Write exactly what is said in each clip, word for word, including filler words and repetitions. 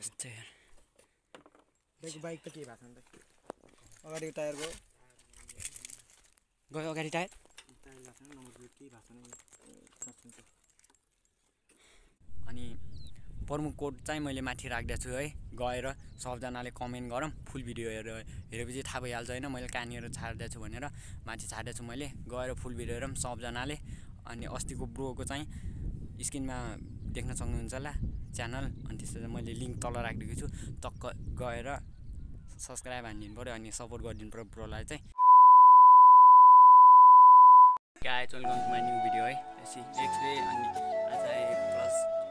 यस्तै देखो बाइक त के भएको छ नि त अगाडि टायर गयो गयो अगाडि टायर टायर लाग्छ नम्बर प्लेट के भएको छ नि अनि प्रमुख कोड चाहिँ मैले माथि राख्दै छु है गएर सबजनाले कमेन्ट गरौँ फुल भिडियो हेरेर हेरेपछि थाहा भइहाल्छ हैन मैले कहाँनिर छाड्दै छु भनेर माथि छाड्दै छु मैले गएर फुल भिडियो हेरौँ सबजनाले अनि अस्तिको ब्रोको चाहिँ स्क्रिनमा देख्न सक्नुहुन्छ होला च्यानल अनि त्यसपछि मैले लिंक तल राखिदिएको छु टक्क गएर सब्स्क्राइब हान्दिनु पर्यो अनि सपोर्ट गरिदिनु पर्यो ब्रोलाई चाहिँ guys welcome to my new video है यसि नेक्स्ट डे अनि आज प्लस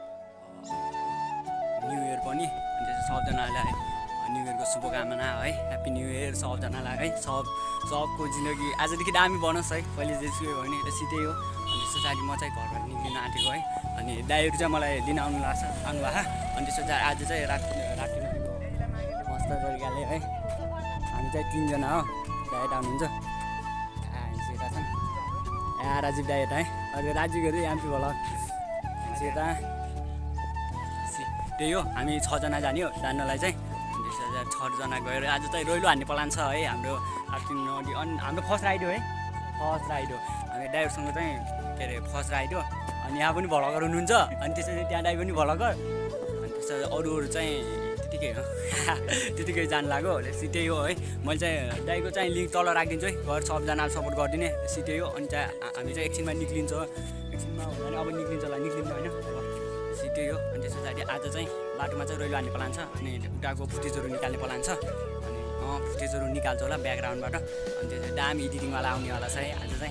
न्यू इयर पनि अनि त्यसपछि सबजनालाई न्यू इयरको शुभकामना है ह्याप्पी न्यू इयर सबजनालाई है सब सबको जिन्दगी आजदेखि दामी बनोस् है कहिले जेसु भने यसी त्यही हो अनि त्यस पछाडि म चाहिँ घरबाट निक्लिन आँटेको है अनि दाइहरू चाहिँ मलाई लिन आउनु लाग्छ आउनु भएको अनि त्यस पछाडि आज चाहिँ राति राति मस्त तरिकाले है हामी चाहिँ तिनजना हो डाइट आउनुहुन्छ सेता छन् यहाँ राजीव डाइट है अहिले राजीवहरू एमपी भल सेता त्यही हो हामी छजना जाने हो जान्नलाई चाहिँ त्यसपछि छजना गएर आज चाहिँ रोइलो हान्ने प्लान छ है हाम्रो आर्थिङ नदी अनि हाम्रो फर्स्ट राइड हो है फर्स्ट राइड हो हामी ड्राइभरसँग चाहिँ के अरे फर्स्ट राइड हो अनि यहाँ पनि भ्लगर हुनुहुन्छ अनि त्यसपछि त्यहाँ दाइ पनि भ्लगर अनि त्यसपछि अरू अरू चाहिँ त्यतिकै हो त्यतिकै जानु लाग्यो सिधै हो है मैले चाहिँ दाइको चाहिँ लिङ्क तल राखिदिन्छु है घर सबजनाले सपोर्ट गरिदिने सिधै हो अनि चाहिँ हामी चाहिँ एकछिनमा निक्लिन्छ एकछिनमा हुँदैन अब निक्लिन्छ होला निक्लिन्छ होइन सिधै हो अनि त्यस पछाडि आज चाहिँ बाटोमा चाहिँ रोइलो हान्ने प्लान छ अनि उताको फुटेजहरू निकाल्ने प्लान छ अनि अँ फुटेजहरू निकाल्छ होला ब्याकग्राउन्डबाट अनि त्यसपछि दामी एडिटिङवाला आउनेवाला छ है आज चाहिँ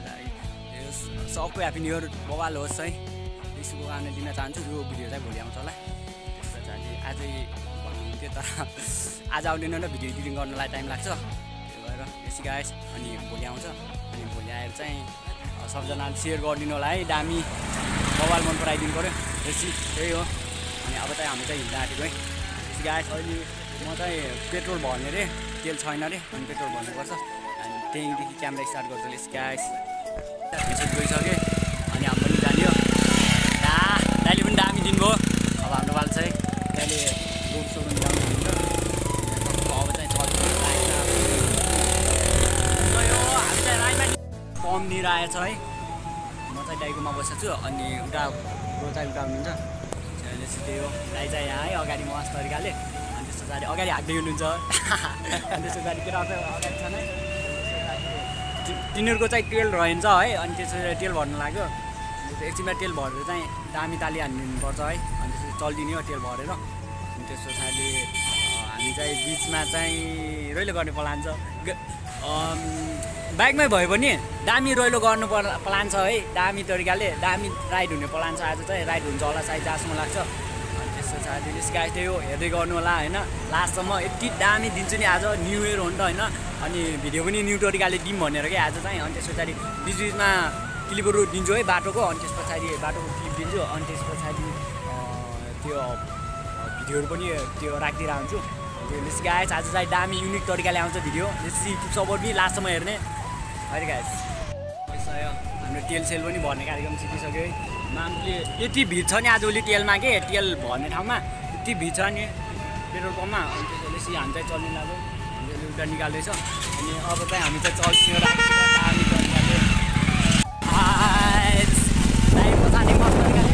सबको ह्याप्पी न्यू इयर बवाल होस् है यो शुभकामना दिन चाहन्छु यो भिडियो चाहिँ भोलि आउँछ होला त्यस पछाडि आजै भन्नुहुन्थ्यो तर आज आउँदैन र भिडियो एडिटिङ गर्नलाई टाइम लाग्छ त्यही भएर यसै गाइस अनि भोलि आउँछ अनि भोलि आएर चाहिँ सबजनाले सेयर गरिदिनु होला है दामी मोबाइल मन पराइदिनु पऱ्यो बेसी त्यही हो अनि अब चाहिँ हामी चाहिँ हिँड्दा आँटेको है यसै गाइस अहिले म चाहिँ पेट्रोल भर्ने रे तेल छैन अरे अनि पेट्रोल भर्नुपर्छ अनि त्यहीँदेखि क्यामेरा स्टार्ट गर्छु यसै गाइस मेसेज गइसकेँ अनि हाम्रो पनि जाने हो दा दाइले पनि दामी दिनुभयो अब हाम्रो बाल चाहिँ दाइले रोड सोरुम जानु हुन्छ अब चाहिँ चल्छ हामी चाहिँ राइडमा कम लिएर आएछ है म चाहिँ दाइकोमा बसेको छु अनि उता ब्रो चाहिँ उता हुनुहुन्छ त्यही हो दाइ चाहिँ यहाँ है अगाडि मस्त तरिकाले अनि त्यस पछाडि अगाडि हाँक्दै हुनुहुन्छ अनि त्यस पछाडि केटाहरू अगाडि छन् है तिनीहरूको चाहिँ तेल रहन्छ है अनि त्यसपछि तेल भर्नु लाग्यो एकछिनमा तेल भरेर चाहिँ दामी ताली हानिदिनुपर्छ है अनि त्यसपछि चलिदिने हो तेल भरेर अनि त्यस पछाडि हामी चाहिँ बिचमा चाहिँ रोइलो गर्ने प्लान छ बाइकमै भयो भने दामी रोइलो गर्नु प्लान छ है दामी तरिकाले दामी राइड हुने प्लान छ आज चाहिँ राइड हुन्छ होला सायद जहाँसम्म लाग्छ अनि त्यस पछाडि स्काई त्यही हो हेर्दै गर्नु होला होइन लास्टसम्म यति दामी दिन्छु नि आज न्यू इयर हो नि त होइन अनि भिडियो पनि न्यू तरिकाले दिउँ भनेर क्या आज चाहिँ अनि त्यस पछाडि बिच बिचमा क्लिपहरू दिन्छु है बाटोको अनि त्यस पछाडि बाटोको क्लिप दिन्छु अनि त्यस पछाडि त्यो भिडियोहरू पनि त्यो राखिदिइरहन्छु त्यो बेसी गाइस आज चाहिँ दामी युनिक तरिकाले आउँछ भिडियो बेसी युट्युब सपोर्ट पनि लास्टसम्म हेर्ने अहिले गाइस यसो हाम्रो तेल सेल पनि भर्ने कार्यक्रम सिकिसक्यो है मान्छेले यति भिड छ नि आजभोलि तेलमा के तेल भर्ने ठाउँमा यति भिड छ नि पेट्रोल पम्पमा अनि त्यसपछि हामी चाहिँ चल्नु लाग्यो एउटा निकाल्दैछ अनि अब चाहिँ हामी चाहिँ चल्छौँ दामी तरिकाले पछाडि मस्त तरिकाले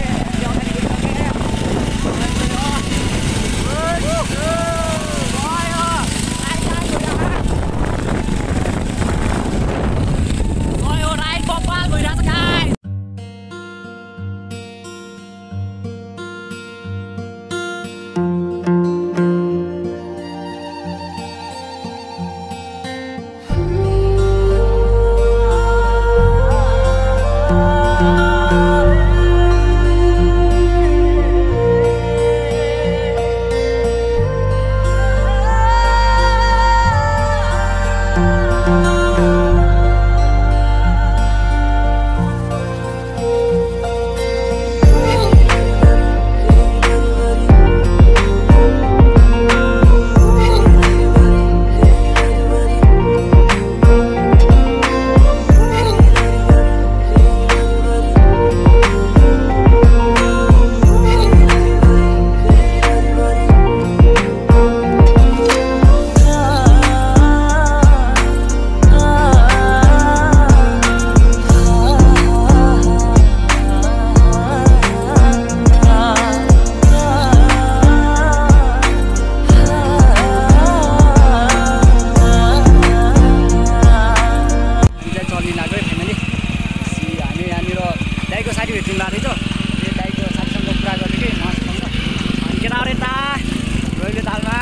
पहिलो तालमा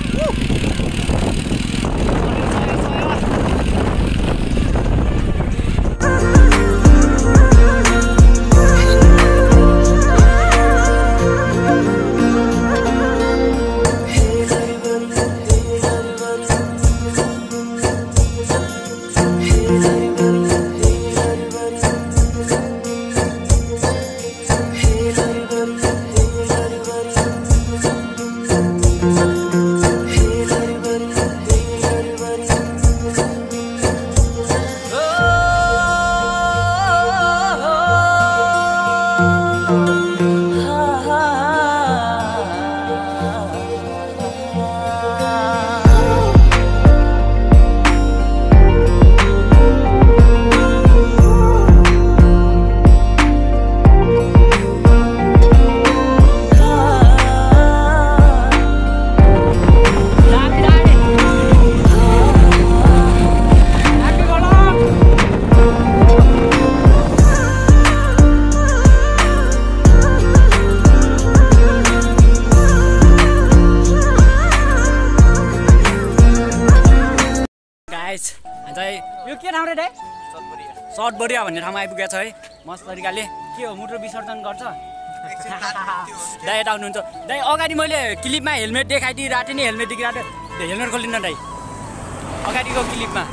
यो के ठाउँ रे दाइ सट बढिया भन्ने ठाउँमा आइपुगेको छ है मस्त तरिकाले के हो मुटु विसर्जन गर्छ दाइ यता आउनुहुन्छ दाइ अगाडि मैले क्लिपमा हेलमेट देखाइदिइरहेको थिएँ नि हेलमेट देखिरहेको थिएँ हेलमेट खोलिन्न दाइ अगाडिको क्लिपमा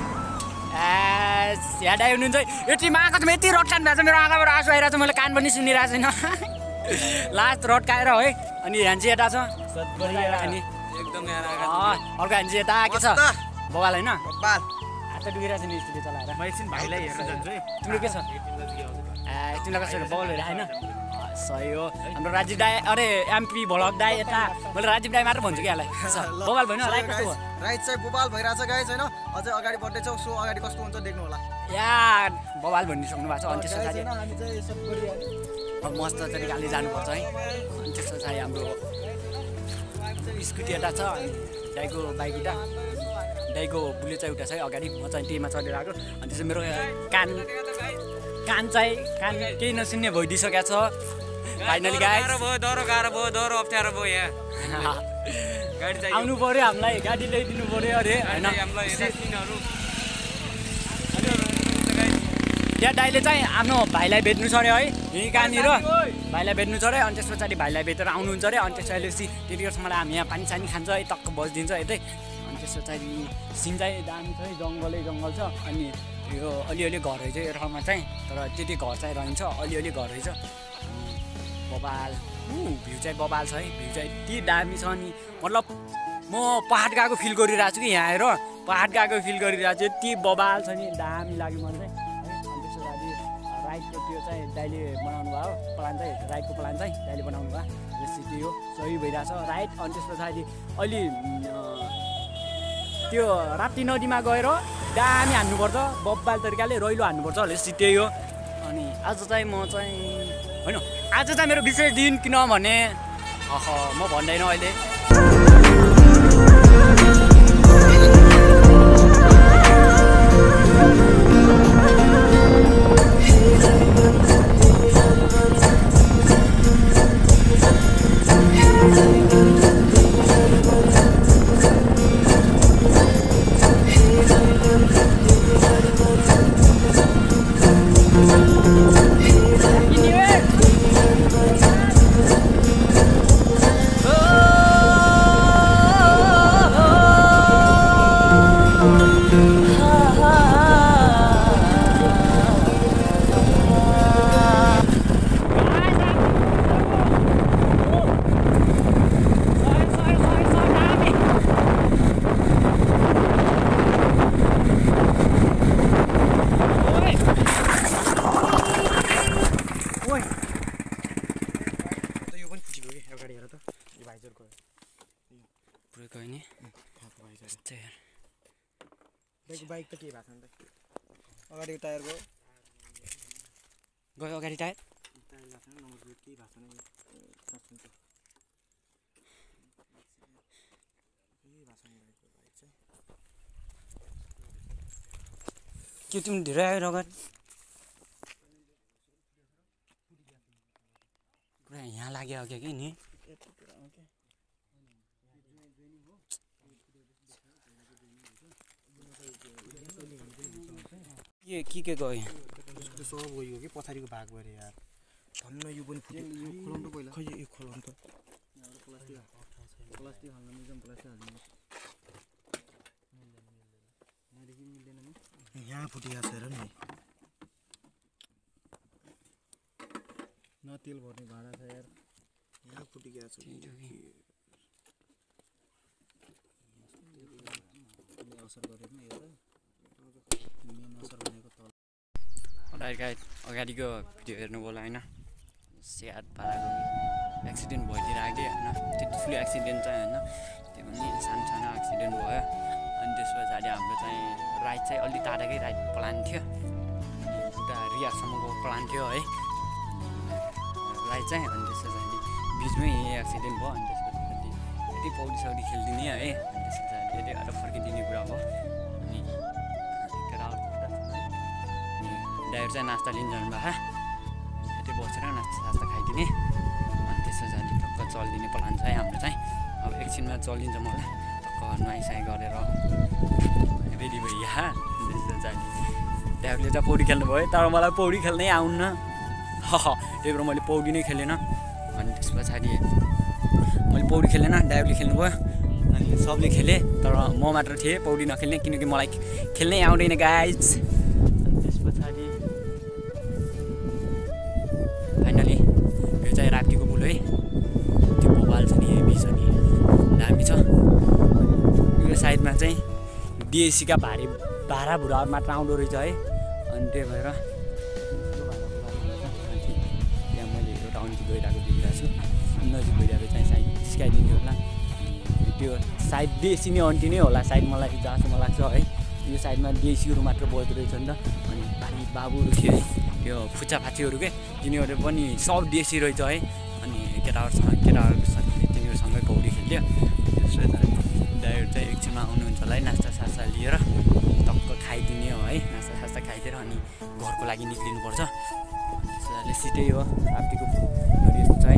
ए यहाँ दाइ हुनुहुन्छ यो टिममा आएको त यति रटकान भएको छ मेरो आँखाबाट आँसु आइरहेको छ मैले कान पनि सुनिरहेको छैन लास्ट रटकाएर है अनि ह्यान्ची यता छ अनि एकदम अर्को ह्यान्ची यता के छ बबाल होइन हात डुबिरहेको छ नि स्टुडियो चलाएर म एकछिन भाइलाई हेर्न जान्छु है तिम्रो के छ ए तिमीलाई कसरी बबल भइरहेको होइन सही हो हाम्रो राजीव दाई अरे एमपी भ्लग दाई यता मैले राजीव दाई मात्र भन्छु कि यसलाई बबाल भएन राइट कस्तो भयो राइट चाहिँ बबाल भइरहेछ गाइस होइन अझै अगाडि बढ्दैछ सो अगाडि कस्तो हुन्छ देख्नु होला या बबाल भनिसक्नु भएको छ अनि त्यसको साथी हामी चाहिँ सब गरिहाल्यो अब मस्त तरिकाले जानुपर्छ है अनि त्यसको साथी हाम्रो स्कुटी यता छ अनि दाइको बाइक उता दाइको बुलेट चाहिँ उता छ है अगाडि म चाहिँ टीमा चढेर आएको अनि त्यसो मेरो कान कान चाहिँ कान केही नसुन्ने भइदिइसकेको छ फाइनली गाइस भयो डरो गाह्रो भयो डरो अप्ठ्यारो भयो यहाँ गाडी चाहिँ आउनु पर्यो हामीलाई गाडी ल्याइदिनु पर्यो अरे होइन त्यहाँ दाइले चाहिँ आफ्नो भाइलाई भेट्नु छ अरे है यहीँ कहाँनिर भाइलाई भेट्नु छ अरे अनि त्यस पछाडि भाइलाई भेटेर आउनुहुन्छ अरे अनि त्यसपछि त्यतिखेरसम्म हामी यहाँ पानी सानी खान्छ है टक्क बसिदिन्छ यतै अनि त्यस पछाडि सिन चाहिँ दामी छ है जङ्गलै जङ्गल छ अनि यो अलिअलि घर रहेछ यो ठाउँमा चाहिँ तर त्यति घर चाहिँ रहन्छ अलिअलि घर रहेछ बबाल भ्यू चाहिँ बबाल छ है भ्यू चाहिँ यति दामी छ नि मतलब म पाहाड गएको फिल गरिरहेको छु कि यहाँ आएर पाहाड गएको फिल गरिरहेको छु यति बबाल छ नि दामी लाग्यो मलाई चाहिँ है अनि त्यसको लागि राइटको त्यो चाहिँ दाइले बनाउनु भयो प्लान चाहिँ राइटको प्लान चाहिँ दाइले बनाउनु भयो रेसिपी हो सही भइरहेछ राइट अनि त्यस पछाडि अलि त्यो राप्ती नदीमा गएर दामी हान्नुपर्छ बब्बाल तरिकाले रैलो हान्नुपर्छ भनेपछि त्यही हो अनि आज चाहिँ म चाहिँ होइन आज चाहिँ मेरो विशेष दिन किनभने अह म भन्दैन अहिले बाइक त के भएको छ नि त अगाडि टायर गयो गयो अगाडि टायर टायर लाग्छ नम्बर प्लेट के भएको छैन के तिमी धेरै आयो रगत पुरा यहाँ लाग्यो क्या कि नि के के के गयो उसको सब गयो कि पछाडिको भाग भएर यार धन्न यो पनि फुट्यो यो खोलाउनु त पहिला खै यो खोलाउनु त प्लास्टिक प्लास्टिक हाल्नु मिल्दैन प्लास्टिक हाल्नु यहाँदेखि मिल्दैन नि यहाँ फुटिया छ हेर नि न तेल भर्ने भाडा छ यार यहाँ फुटिया छ असर गरेन यो त मेन असर भनेको तल राइट अगाडिको भिडियो हेर्नु होला हैन स्याड पाराको एक्सिडेन्ट भइदिएर आगे हैन त्यति ठुलो एक्सिडेन्ट चाहिँ हैन त्यो पनि सानो सानो एक्सिडेन्ट भयो अनि त्यस पछाडि हाम्रो चाहिँ राइट चाहिँ अलि टाढाकै राइट प्लान थियो उता रियासम्मको प्लान थियो है राइट चाहिँ अनि त्यस पछाडि बिचमै एक्सिडेन्ट भयो अनि त्यस पछाडि यति पौडी सौडी खेलिदिने है अनि त्यस पछाडि यति आएर फर्किदिने कुरा भयो अनि ड्राइभर चाहिँ नास्ता लिन जानु भएको यति बसेर नास्ता सास्ता खाइदिने अनि त्यस पछाडि टक्क चलिदिने प्लान छ है हाम्रो चाहिँ अब एकछिनमा चलिन्छ मलाई टक्क नुहाइसाइ गरेर रेडी भइया त्यस पछाडि ड्राइभरले चाहिँ पौडी खेल्नु भयो तर मलाई पौडी खेल्नै आउन्न त्यही भएर मैले पौडी नै खेलेन अनि त्यस पछाडि मैले पौडी खेलेन ड्राइभरले खेल्नु भयो अनि सबले खेलेँ तर म मात्र थिएँ पौडी नखेल्ने किनकि मलाई खेल्नै आउँदैन गाइज अनि त्यस पछाडि फाइनली यो चाहिँ राप्तीको पुल है त्यो बोबाल छ नि हेभी छ नि दामी छ यो साइडमा चाहिँ डिएसीका भारी भाडा भुराहरू मात्र आउँदो रहेछ है अनि त्यही भएर त्यहाँ मैले एउटा अन्टी गइरहेको देखिरहेको छु नजिक गइरहेको चाहिँ साइड सिकाइदिने होला त्यो सायद देसी नै अन्टी नै होला सायद मलाई जहाँसम्म लाग्छ है यो साइडमा देसीहरू मात्र बज्दो रहेछ नि त अनि भाइ बाबुहरू थियो है त्यो फुच्चाफाचीहरू के तिनीहरू पनि सब देसी रहेछ है अनि केटाहरूसँग केटाहरूसँग तिनीहरूसँगै पौडी खेल्थ्यो त्यसो ड्राइभर चाहिँ एकछिनमा आउनुहुन्छ होला है नास्ता सास्ता लिएर टक्क खाइदिने हो है नास्ता सास्ता खाइदिएर अनि घरको लागि निक्लिनुपर्छ त्यसले सिटै हो राप्तीको यस्तो छ है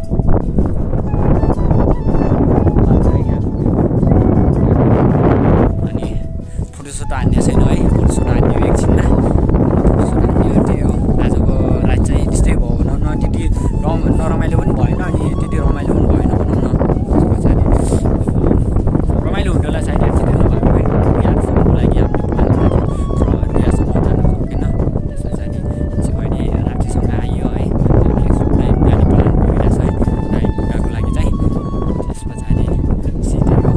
अनि फोटोसोटो हान्ने छैन है फोटोसोटो हान्ने हो एकछिनमा फोटोसोटो हान्ने त्यही हो आजको रात चाहिँ त्यस्तै भयो भनौँ न त्यति रम नरमाइलो पनि भएन अनि त्यति रमाइलो पनि भएन भनौँ न त्यस पछाडि रमाइलो हुन्थ्यो होला साइड एक्सिडेन्ट नभएको है यहाँ फोनको लागि हामीले प्लान गरेको तर रियासम्म जानु सकेन त्यस पछाडि चाहिँ अहिले राप्तीसँग आइयो है गाडी प्लान गरिरहेको छ है नाइ पुगाको लागि चाहिँ त्यस पछाडि सिटै हो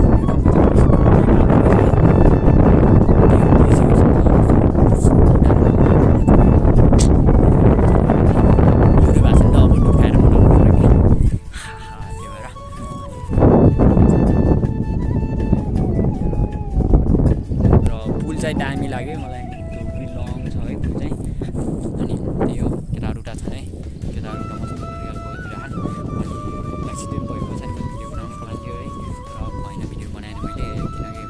दामी लाग्यो मलाई पनि लङ छ है त्यो चाहिँ अनि त्यही हो केटाहरू उता छ है केटाहरू उता मसँग गइदिरहेको अनि एक्सिडेन्ट भएको पछाडि मैले भिडियो बनाउनु प्लान थियो है तर होइन भिडियो बनाएन मैले किनकि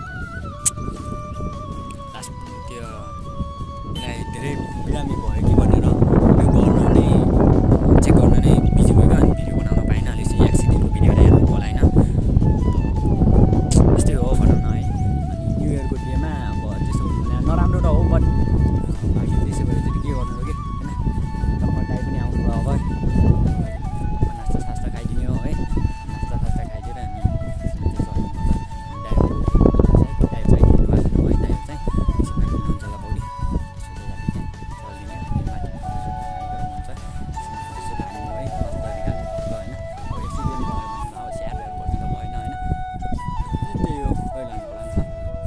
लास्ट त्यो मलाई धेरै बिरामी भयो कि भनेर त्यो गर्न नै चेक गर्न नै बिजी भयो अनि भिडियो बनाउन पाइनँ अहिले चाहिँ एक्सिडेन्टको भिडियो हेर्नु होला होइन त्यस्तै हो भनौँ न है अनि न्यु इयरको डेमा अब त्यस्तो नराम्रो त हो बट बाँकी त्यसै भएर चाहिँ के गर्नु हो कि होइन टक्क दाइ पनि आउनुभयो अब नास्ता सास्ता खाइदिने हो है नास्ता सास्ता खाइदिएर हामी डाइभ डाइभ चाहिँ खेल्नु भएको छैन है डाइभ चाहिँ एकछिनमा खेल्नुहुन्छ होला पौडी त्यसको लागि चाहिँ चलिदिने अनि माथि हुन्छ त्यसमा हान्नु है मजाले गाड्नु होइन अब एक्सिडेन्ट भयो भने अब स्याहार पर्ने त भएन होइन त्यही हो पहिला प्लान छ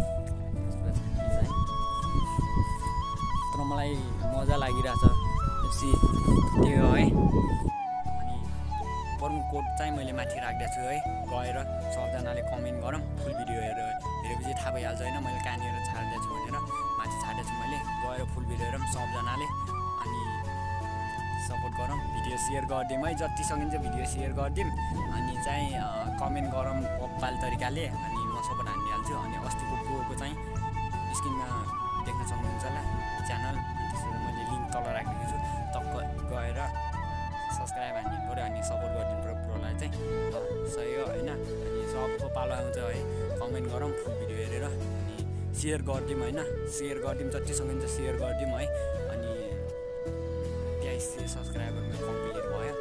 तर मलाई मजा लागिरहेछ सी त्यो हो है अनि प्रमो कोड चाहिँ मैले माथि राखिदिएको छु है गएर सबजनाले कमेन्ट गरौँ फुल भिडियो हेरेर हेरेपछि थाहा भइहाल्छ होइन मैले कहाँनिर छाडिदिएको छु भनेर माथि छाडिदिएको छु मैले गएर फुल भिडियो हेरौँ सबजनाले अनि सपोर्ट गरौँ भिडियो सेयर गरिदिउँ है जति सकिन्छ भिडियो सेयर गरिदिउँ अनि चाहिँ कमेन्ट गरौँ पप्पाल तरिकाले अनि म सपोर्ट हानिदिइहाल्छु अनि अस्तिको प्रोको चाहिँ स्क्रिनमा देख्न सक्नुहुन्छ होला च्यानल त्यसरी मैले लिङ्क तल राखिदिएको छु टक्क गएर सब्सक्राइब हानिदिनु पऱ्यो अनि सपोर्ट गरिदिनु पऱ्यो प्रोलाई चाहिँ सही हो होइन अनि सबको पालो आउँछ है कमेन्ट गरौँ फुल भिडियो हेरेर अनि सेयर गरिदिउँ होइन सेयर गरिदिउँ जति सकिन्छ सेयर गरिदिउँ है अनि तेइस सय सब्सक्राइबर मेरो कम्प्लिट भयो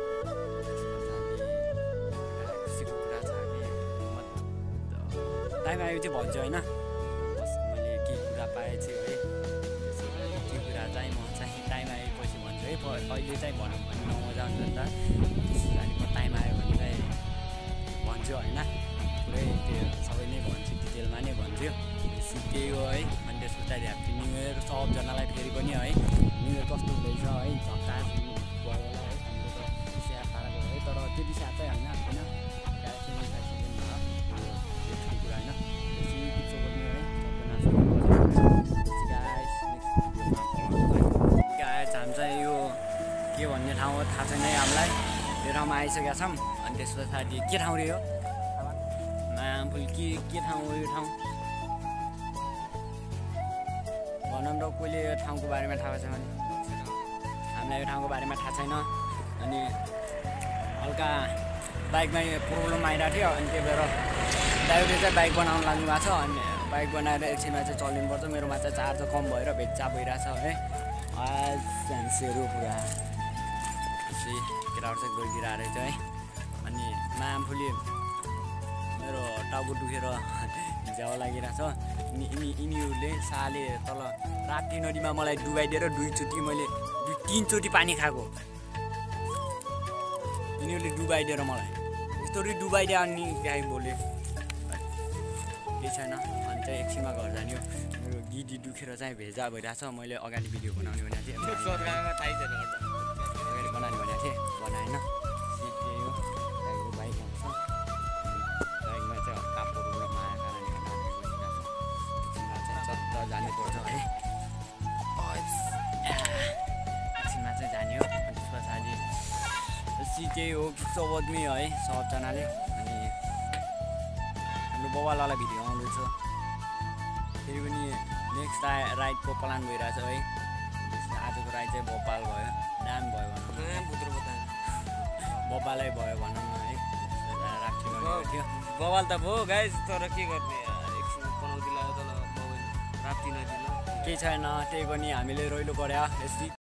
खुसीको कुरा छ कि म टाइम आयो चाहिँ भन्छु होइन बस मैले के कुरा पाएँ चाहिँ है त्यो कुरा चाहिँ म चाहिँ टाइम आएपछि भन्छु है अहिले चाहिँ भनौँ भने नमजा हुन्छ नि त त्यसरी म टाइम आयो भने चाहिँ भन्छु होइन पुरै त्यो सबै नै भन्छु डिटेलमा नै भन्छु त्यही हो है अनि त्यस पछाडि ह्याप्पी न्यु इयर सबजनालाई फेरि पनि है न्यु इयर कस्तो हुँदैछ है झक्कास भयो होला है हाम्रो त स्याहार पाराको है तर त्यति स्याहार चाहिँ होइन होइन कुरा होइन गाइस हामी चाहिँ यो के भन्ने ठाउँ हो थाहा छैन है हामीलाई यो ठाउँमा आइसकेका छौँ अनि त्यस पछाडि के ठाउँ रे हो मामफुल के के ठाउँ हो यो ठाउँ भनौँ र कोहीले यो ठाउँको बारेमा थाहा छ भने हामीलाई यो ठाउँको बारेमा थाहा छैन अनि हल्का बाइकमा प्रब्लम आइरहेको थियो अनि त्यही भएर ड्राइभरले चाहिँ बाइक बनाउनु लाग्नु भएको छ अनि बाइक बनाएर एकछिनमा चाहिँ चलिनुपर्छ मेरोमा चाहिँ चार्जर कम भएर भेटचाप भइरहेछ है आज फ्यान्सीहरू पुरा खुसी केटाहरू चाहिँ गइदिरहेको रहेछ है अनि मामफुली मेरो टाउको दुखेर झ्याउ लागिरहेछ यिनी यिनी यिनीहरूले साले तल राप्ती नदीमा मलाई डुबाइदिएर दुईचोटि मैले दुई तिनचोटि पानी खाएको यिनीहरूले डुबाइदिएर मलाई यस्तोरी डुबाइदियो अनि गाई बोल्यो केही छैन अनि चाहिँ एकछिनमा घर जाने हो मेरो गिडी दुखेर चाहिँ भेजा भइरहेछ मैले अगाडि भिडियो बनाउने भनेको थिएँ अगाडि बनाउने भनेको थिएँ बनाएन त्यही हो गाईको बाइक आउँछ बाइकमा चाहिँ कापहरू र माया कारणले एकछिनमा चाहिँ चत्त जानुपर्छ है एकछिनमा चाहिँ जाने हो अनि त्यस पछाडि सिकै हो सबदमी है सबजनाले अनि हाम्रो बबालालाई भिडियो आउँदैछ फेरि पनि नेक्स्ट राइ राइडको प्लान भइरहेछ है आजको राइड चाहिँ भोपाल भयो दाम भयो भनौँ बबालै भयो भनौँ न है राख्नु थियो बवाल त भयो गाइस तर के गर्ने एकछिन बनाउँदिला तर राप्ती नदिला केही छैन त्यही पनि हामीले रहिलो गऱ्यो यस्तै